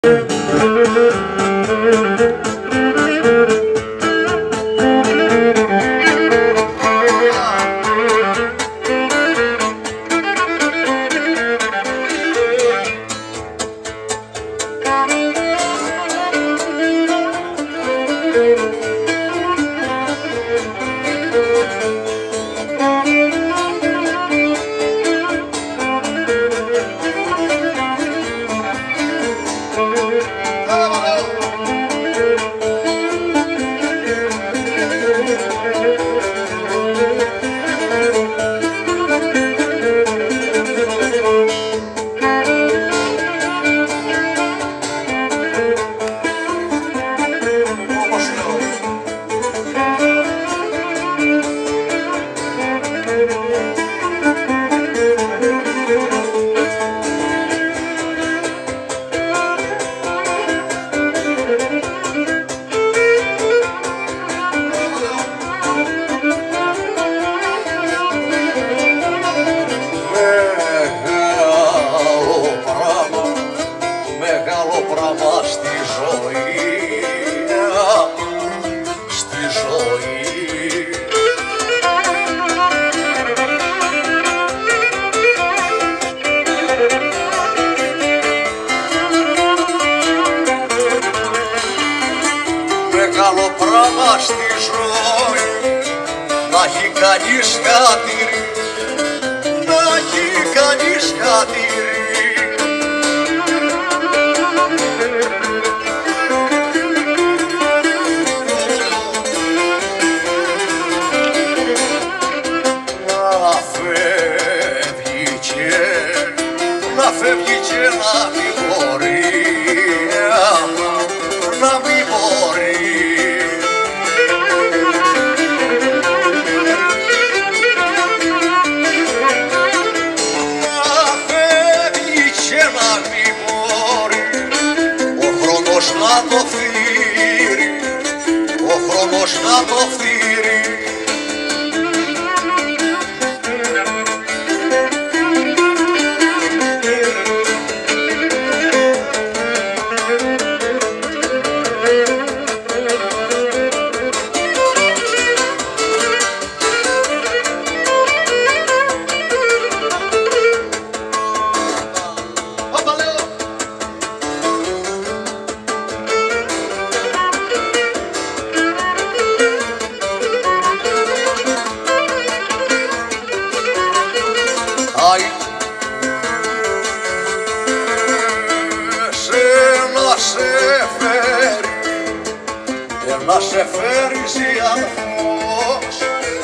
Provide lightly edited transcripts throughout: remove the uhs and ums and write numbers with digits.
Μεγάλο πράγμα στη ζωή να έχει κανείς χατήρι, να έχει κανείς χατήρι. Να φεύγει και να μην μπορεί, να μην μπορεί. Να φεύγει και να μην μπορεί, ο χρόνος να το φύρει, ο χρόνος να το φύρει. Να σε φέρει ζιανθός,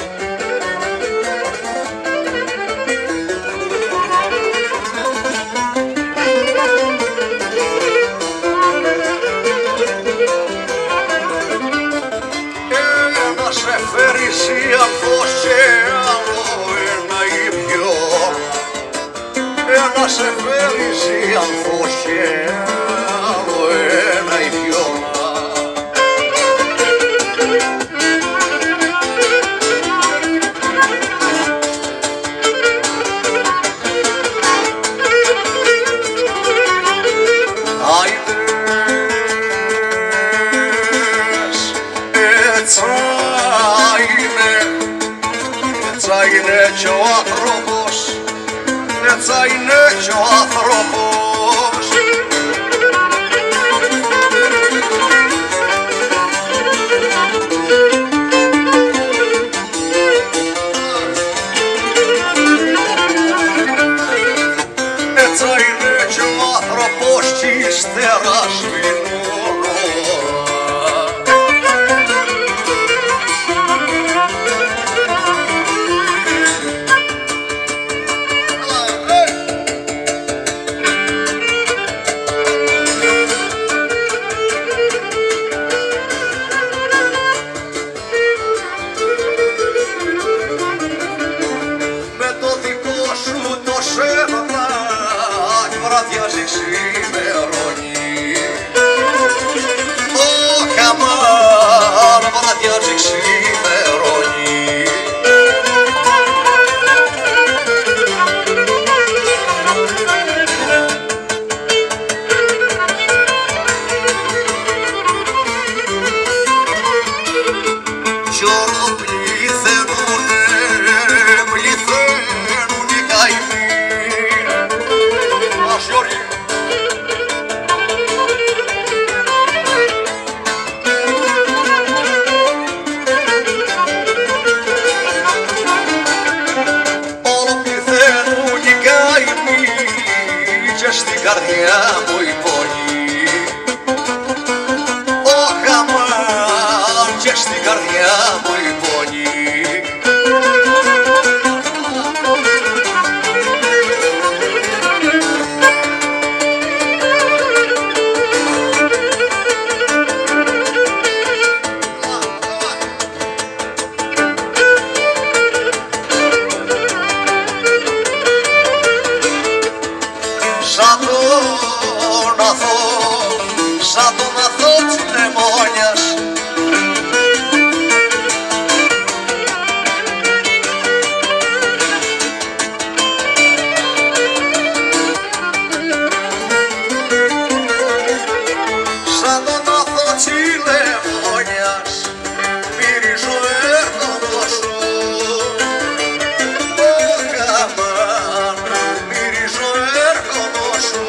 να σε φέρει ζιανθός και άλλο ένα ίδιο, να σε φέρει ζιανθός και άλλο ένα ίδιο. Έτσι είναι κι ο άνθρωπος, έτσι είναι κι ο άνθρωπος. Έτσι είναι κι ο άνθρωπος κι ύστερα σβήνουν όλα. Βραδιάζει ξημερώνει σαν τον αθώο της λεμόνιας. Σαν τον αθώο της λεμόνιας μυρίζω έρχομαι σου. Μυρίζω έρχομαι σου.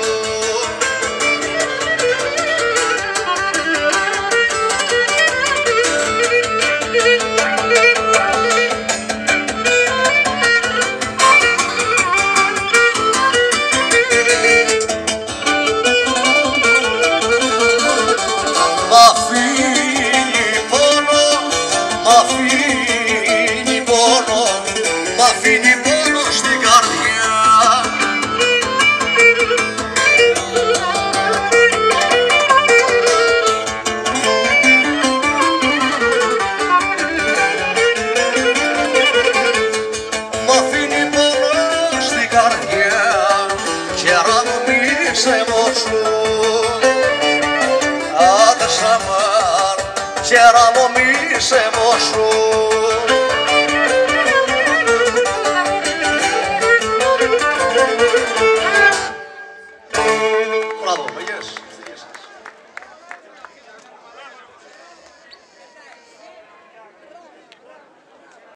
Μ' αφήνει πόνο στην καρδιά. Μ' αφήνει πόνο στην καρδιά κι άρα μου μη σε μόσου. Άντε Σαμάρ, κι άρα μου μη σε μόσου.